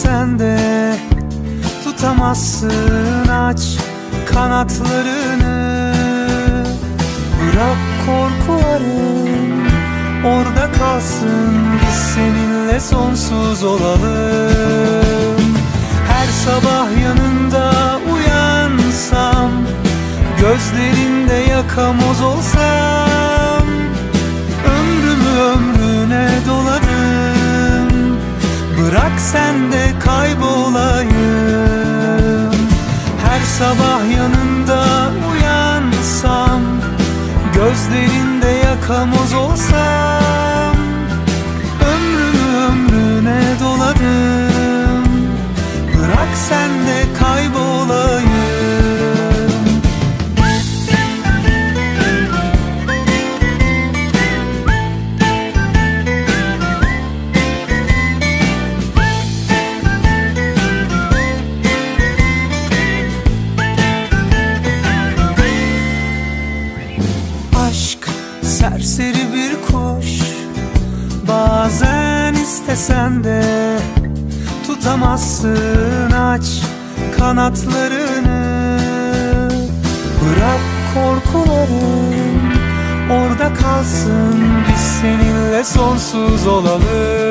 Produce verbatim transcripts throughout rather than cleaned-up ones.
istesen de tutamazsın, aç kanatlarını. Bırak korkuların orada kalsın, biz seninle sonsuz olalım. Her sabah yanında uyansam, gözlerinde yakamoz olsam, ömrümü ömrüne doladım. Bırak sen de kaybolayım. Her sabah yanında uyansam, gözlerinde yakamoz olsam, ömrümü ömrüne doladım. Bırak sen de kaybolayım. Aşk serseri bir kuş, bazen istesen de tutamazsın, aç kanatlarını. Bırak korkuların orada kalsın, biz seninle sonsuz olalım.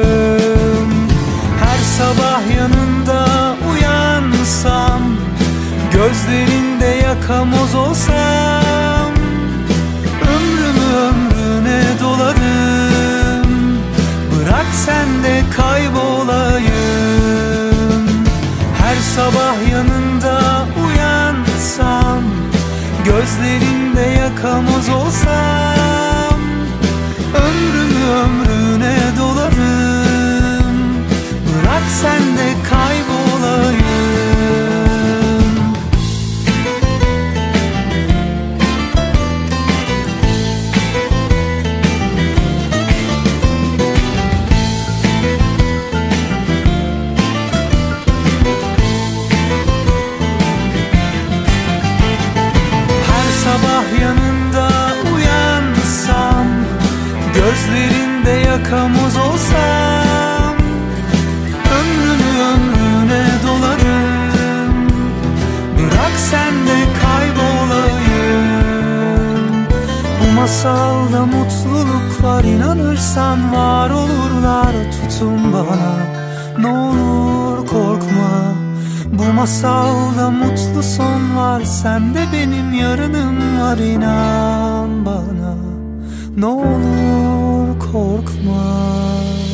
Her sabah yanında uyansam, gözlerinde yakamoz olsam, ömrümü ömrüne doladım. Bırak sen de kaybolayım. Her sabah yanında uyansam, gözlerinde yakamoz olsam, ömrümü ömrüne doladım. Bırak sen de kaybolayım. Sabah yanında uyansam, gözlerinde yakamoz olsam, ömrümü ömrüne dolarım. Bırak sen de kaybolayım. Bu masalda mutluluk var, inanırsan var olurlar. Tutun bana, ne olur korkma. Bu masalda mutlu son var, sen de benim yarınım var, inan bana. Ne olur korkma.